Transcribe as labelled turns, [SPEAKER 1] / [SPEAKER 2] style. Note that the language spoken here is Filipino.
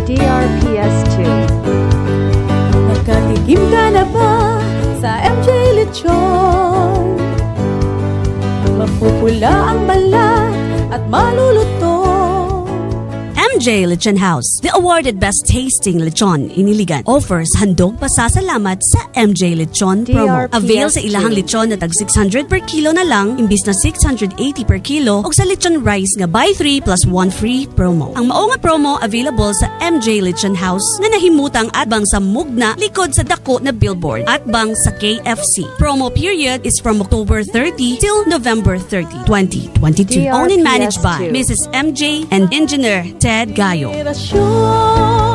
[SPEAKER 1] DRPS 2.
[SPEAKER 2] Nakatikim ka na ba sa MJ Lechon? Mapupula ang balat at maluluto.
[SPEAKER 3] MJ Lechon House, the awarded best tasting lechon in Iligan, offers handog pasasalamat sa MJ Lechon promo.
[SPEAKER 1] DRPS
[SPEAKER 3] Avail sa ilahang lechon na tag 600 per kilo na lang imbis na 680 per kilo o sa lechon rice nga buy 3 plus 1 free promo. Ang mao nga promo available sa MJ Lechon House nga nahimutang atbang sa Mugna likod sa dako na billboard atbang sa KFC. Promo period is from October 30 till November 30, 2022. Owned and managed by
[SPEAKER 1] DRPS 2.
[SPEAKER 3] Mrs. MJ and Engineer Ted Gayo.